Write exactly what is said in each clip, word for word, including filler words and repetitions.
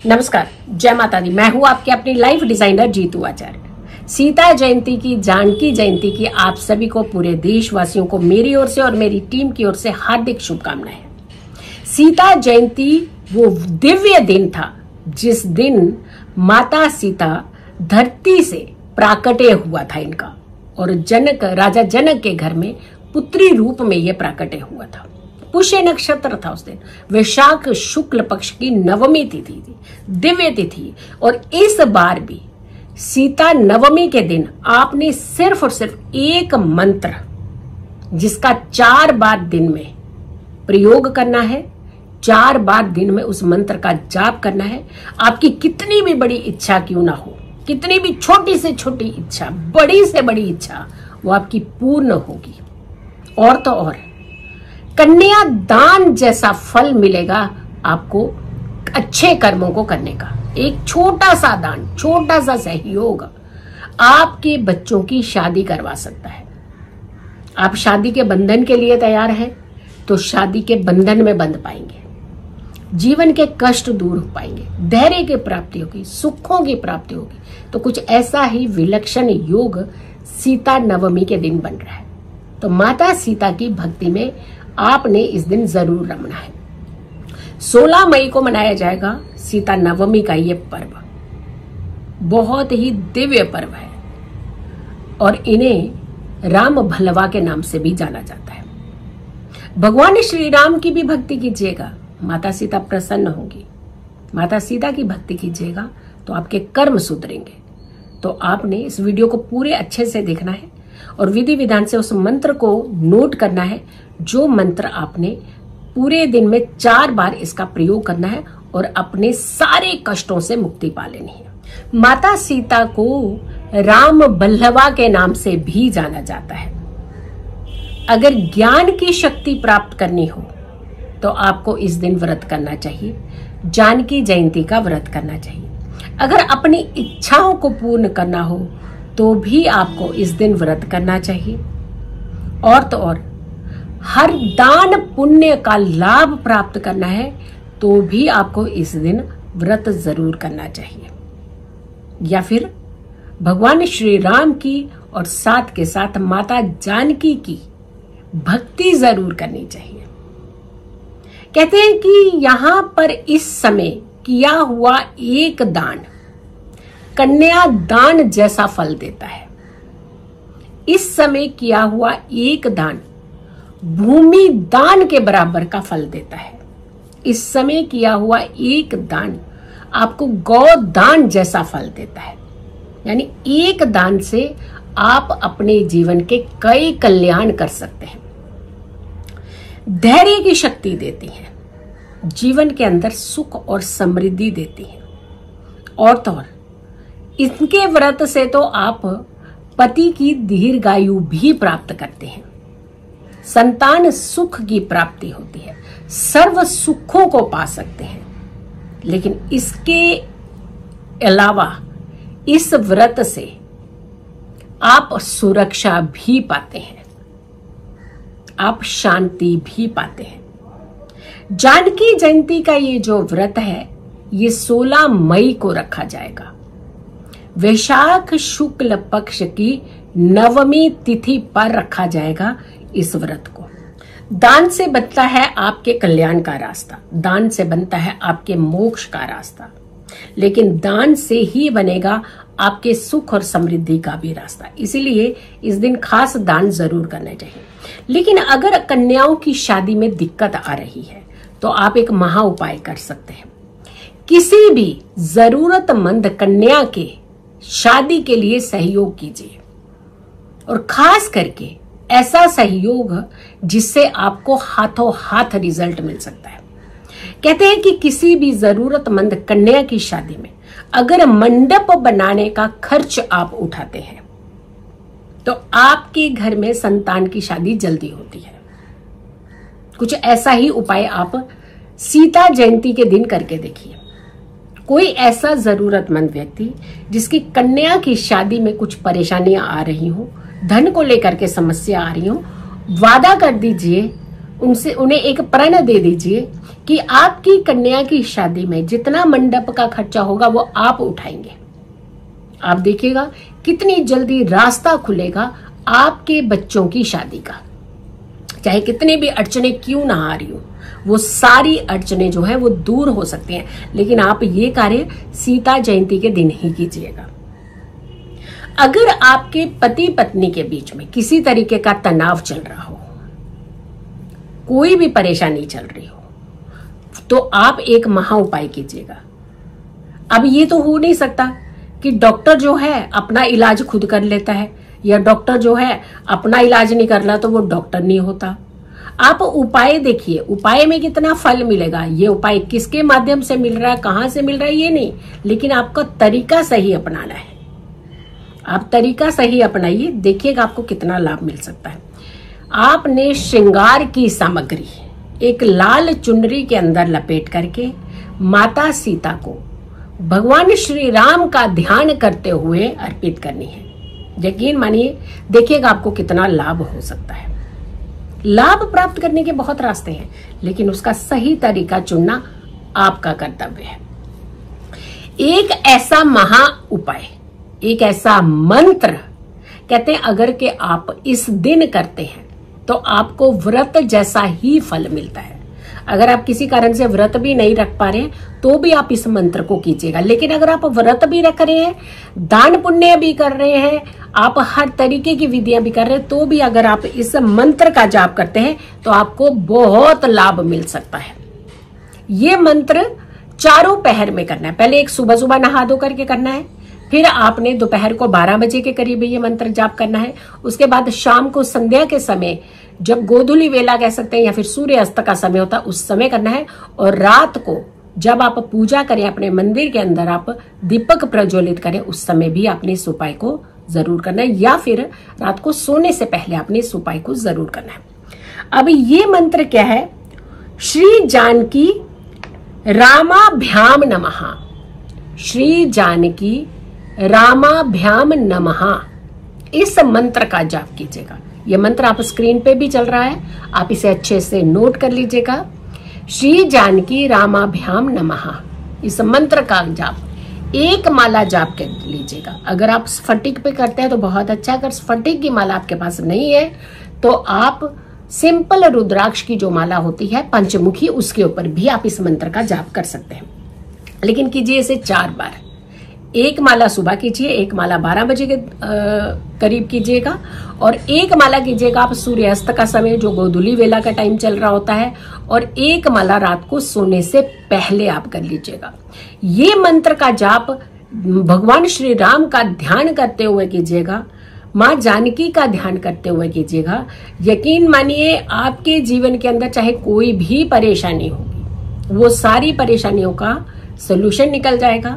नमस्कार, जय माता दी। मैं हूँ आपके अपनी लाइफ डिजाइनर जीतू आचार्य। सीता जयंती की, जानकी जयंती की आप सभी को, पूरे देशवासियों को मेरी ओर से और मेरी टीम की ओर से हार्दिक शुभकामनाएं। सीता जयंती वो दिव्य दिन था जिस दिन माता सीता धरती से प्राकट्य हुआ था इनका, और जनक राजा जनक के घर में पुत्री रूप में यह प्राकट्य हुआ था। पुष्य नक्षत्र था उस दिन, वैशाख शुक्ल पक्ष की नवमी तिथि थी, दिव्य तिथि। और इस बार भी सीता नवमी के दिन आपने सिर्फ और सिर्फ एक मंत्र, जिसका चार बार दिन में प्रयोग करना है, चार बार दिन में उस मंत्र का जाप करना है। आपकी कितनी भी बड़ी इच्छा क्यों ना हो, कितनी भी छोटी से छोटी इच्छा, बड़ी से बड़ी इच्छा, वो आपकी पूर्ण होगी। और तो और कन्या दान जैसा फल मिलेगा आपको अच्छे कर्मों को करने का। एक छोटा सा दान, छोटा सा सहयोग आपके बच्चों की शादी करवा सकता है। आप शादी के बंधन के लिए तैयार हैं तो शादी के बंधन में बंध पाएंगे, जीवन के कष्ट दूर हो पाएंगे, धैर्य की प्राप्ति होगी, सुखों की प्राप्ति होगी। तो कुछ ऐसा ही विलक्षण योग सीता नवमी के दिन बन रहा है। तो माता सीता की भक्ति में आपने इस दिन जरूर रमना है। सोलह मई को मनाया जाएगा सीता नवमी का ये पर्व। बहुत ही दिव्य पर्व है और इन्हें राम भलवा के नाम से भी जाना जाता है। भगवान श्री राम की भी भक्ति कीजिएगा, माता सीता प्रसन्न होंगी। माता सीता की भक्ति कीजिएगा तो आपके कर्म सुधरेंगे। तो आपने इस वीडियो को पूरे अच्छे से देखना है और विधि विधान से उस मंत्र को नोट करना है, जो मंत्र आपने पूरे दिन में चार बार इसका प्रयोग करना है और अपने सारे कष्टों से मुक्ति पा लेनी है। माता सीता को राम बल्लवा के नाम से भी जाना जाता है। अगर ज्ञान की शक्ति प्राप्त करनी हो तो आपको इस दिन व्रत करना चाहिए, जानकी जयंती का व्रत करना चाहिए। अगर अपनी इच्छाओं को पूर्ण करना हो तो भी आपको इस दिन व्रत करना चाहिए। और तो और हर दान पुण्य का लाभ प्राप्त करना है तो भी आपको इस दिन व्रत जरूर करना चाहिए। या फिर भगवान श्री राम की और साथ के साथ माता जानकी की भक्ति जरूर करनी चाहिए। कहते हैं कि यहां पर इस समय किया हुआ एक दान कन्या दान जैसा फल देता है। इस समय किया हुआ एक दान भूमि दान के बराबर का फल देता है। इस समय किया हुआ एक दान आपको गौ दान जैसा फल देता है। यानी एक दान से आप अपने जीवन के कई कल्याण कर सकते हैं। धैर्य की शक्ति देती है, जीवन के अंदर सुख और समृद्धि देती है। और तो और इनके व्रत से तो आप पति की दीर्घायु भी प्राप्त करते हैं, संतान सुख की प्राप्ति होती है, सर्व सुखों को पा सकते हैं। लेकिन इसके अलावा इस व्रत से आप सुरक्षा भी पाते हैं, आप शांति भी पाते हैं। जानकी जयंती का ये जो व्रत है ये सोलह मई को रखा जाएगा। वैशाख शुक्ल पक्ष की नवमी तिथि पर रखा जाएगा इस व्रत को। दान से बनता है आपके कल्याण का रास्ता, दान से बनता है आपके मोक्ष का रास्ता, लेकिन दान से ही बनेगा आपके सुख और समृद्धि का भी रास्ता। इसीलिए इस दिन खास दान जरूर करना चाहिए। लेकिन अगर कन्याओं की शादी में दिक्कत आ रही है तो आप एक महा उपाय कर सकते हैं। किसी भी जरूरतमंद कन्या के शादी के लिए सहयोग कीजिए, और खास करके ऐसा सहयोग जिससे आपको हाथों हाथ रिजल्ट मिल सकता है। कहते हैं कि किसी भी जरूरतमंद कन्या की शादी में अगर मंडप बनाने का खर्च आप उठाते हैं तो आपके घर में संतान की शादी जल्दी होती है। कुछ ऐसा ही उपाय आप सीता जयंती के दिन करके देखिए। कोई ऐसा जरूरतमंद व्यक्ति जिसकी कन्या की शादी में कुछ परेशानियां आ रही हो, धन को लेकर के समस्या आ रही हो, वादा कर दीजिए उनसे उन्हें एक प्रण दे दीजिए कि आपकी कन्या की शादी में जितना मंडप का खर्चा होगा वो आप उठाएंगे। आप देखिएगा कितनी जल्दी रास्ता खुलेगा आपके बच्चों की शादी का। चाहे कितनी भी अड़चने क्यों ना आ रही हो, वो सारी अड़चने जो है वो दूर हो सकती हैं, लेकिन आप ये कार्य सीता जयंती के दिन ही कीजिएगा। अगर आपके पति पत्नी के बीच में किसी तरीके का तनाव चल रहा हो, कोई भी परेशानी चल रही हो, तो आप एक महा उपाय कीजिएगा। अब ये तो हो नहीं सकता कि डॉक्टर जो है अपना इलाज खुद कर लेता है, या डॉक्टर जो है अपना इलाज नहीं कर रहा तो वो डॉक्टर नहीं होता। आप उपाय देखिए, उपाय में कितना फल मिलेगा, ये उपाय किसके माध्यम से मिल रहा है, कहां से मिल रहा है ये नहीं, लेकिन आपका तरीका सही अपनाना है। आप तरीका सही अपनाइए, देखिएगा आपको कितना लाभ मिल सकता है। आपने श्रृंगार की सामग्री एक लाल चुनरी के अंदर लपेट करके माता सीता को भगवान श्री राम का ध्यान करते हुए अर्पित करनी है। यकीन मानिए, देखिएगा आपको कितना लाभ हो सकता है। लाभ प्राप्त करने के बहुत रास्ते हैं, लेकिन उसका सही तरीका चुनना आपका कर्तव्य है। एक ऐसा महा उपाय, एक ऐसा मंत्र कहते हैं अगर के आप इस दिन करते हैं तो आपको व्रत जैसा ही फल मिलता है। अगर आप किसी कारण से व्रत भी नहीं रख पा रहे तो भी आप इस मंत्र को कीजिएगा। लेकिन अगर आप व्रत भी रख रहे हैं, दान पुण्य भी कर रहे हैं, आप हर तरीके की विधियां भी कर रहे हैं, तो भी अगर आप इस मंत्र का जाप करते हैं तो आपको बहुत लाभ मिल सकता है। ये मंत्र चारों पहर में करना है। पहले एक सुबह सुबह नहा धो करके करना है, फिर आपने दोपहर को बारह बजे के करीब ये मंत्र जाप करना है। उसके बाद शाम को संध्या के समय, जब गोधूली वेला कह सकते हैं या फिर सूर्य अस्त का समय होता है, उस समय करना है। और रात को जब आप पूजा करें, अपने मंदिर के अंदर आप दीपक प्रज्वलित करें, उस समय भी आपने इस उपाय को जरूर करना है, या फिर रात को सोने से पहले आपने इस उपाय को जरूर करना है। अब ये मंत्र क्या है? श्री जानकी रामाभ्याम नमः, श्री जानकी रामाभ्याम नमः, इस मंत्र का जाप कीजिएगा। यह मंत्र आप स्क्रीन पे भी चल रहा है, आप इसे अच्छे से नोट कर लीजिएगा। श्री जानकी रामाभ्याम नमः, इस मंत्र का जाप एक माला जाप कर लीजिएगा। अगर आप स्फटिक पे करते हैं तो बहुत अच्छा, अगर स्फटिक की माला आपके पास नहीं है तो आप सिंपल रुद्राक्ष की जो माला होती है पंचमुखी, उसके ऊपर भी आप इस मंत्र का जाप कर सकते हैं। लेकिन कीजिए इसे चार बार। एक माला सुबह कीजिए, एक माला बारह बजे के करीब कीजिएगा, और एक माला कीजिएगा आप सूर्यास्त का समय, जो गोधूली वेला का टाइम चल रहा होता है, और एक माला रात को सोने से पहले आप कर लीजिएगा। ये मंत्र का जाप भगवान श्री राम का ध्यान करते हुए कीजिएगा, माँ जानकी का ध्यान करते हुए कीजिएगा। यकीन मानिए, आपके जीवन के अंदर चाहे कोई भी परेशानी होगी, वो सारी परेशानियों का सोल्यूशन निकल जाएगा।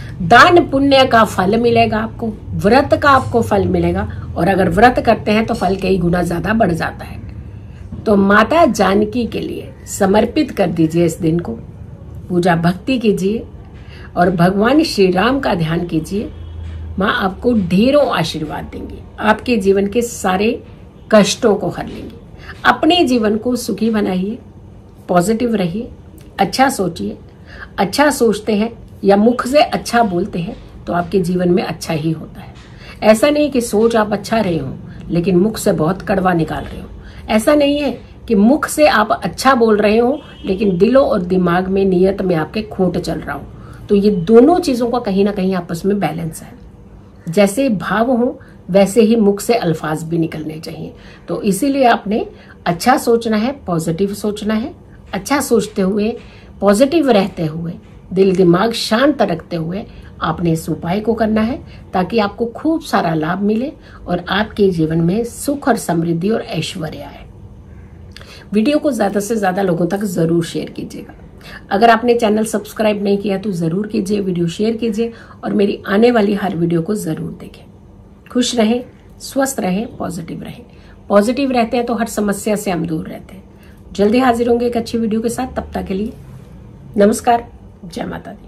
दान पुण्य का फल मिलेगा आपको, व्रत का आपको फल मिलेगा, और अगर व्रत करते हैं तो फल कई गुना ज्यादा बढ़ जाता है। तो माता जानकी के लिए समर्पित कर दीजिए इस दिन को, पूजा भक्ति कीजिए और भगवान श्री राम का ध्यान कीजिए। माँ आपको ढेरों आशीर्वाद देंगी, आपके जीवन के सारे कष्टों को हर लेंगी। अपने जीवन को सुखी बनाइए, पॉजिटिव रहिए, अच्छा सोचिए। अच्छा सोचते हैं या मुख से अच्छा बोलते हैं तो आपके जीवन में अच्छा ही होता है। ऐसा नहीं कि सोच आप अच्छा रहे हो लेकिन मुख से बहुत कड़वा निकाल रहे हो। ऐसा नहीं है कि मुख से आप अच्छा बोल रहे हो लेकिन दिलों और दिमाग में, नियत में आपके खोट चल रहा हो। तो ये दोनों चीजों का कहीं ना कहीं आपस में बैलेंस है। जैसे भाव हो वैसे ही मुख से अल्फाज भी निकलने चाहिए। तो इसीलिए आपने अच्छा सोचना है, पॉजिटिव सोचना है। अच्छा सोचते हुए, पॉजिटिव रहते हुए, दिल दिमाग शांत रखते हुए आपने इस उपाय को करना है, ताकि आपको खूब सारा लाभ मिले और आपके जीवन में सुख और समृद्धि और ऐश्वर्य आए। वीडियो को ज्यादा से ज्यादा लोगों तक जरूर शेयर कीजिएगा। अगर आपने चैनल सब्सक्राइब नहीं किया तो जरूर कीजिए, वीडियो शेयर कीजिए और मेरी आने वाली हर वीडियो को जरूर देखें। खुश रहें, स्वस्थ रहें, पॉजिटिव रहें। पॉजिटिव रहते हैं तो हर समस्या से हम दूर रहते हैं। जल्दी हाजिर होंगे एक अच्छी वीडियो के साथ। तब तक के लिए नमस्कार, जय माता दी।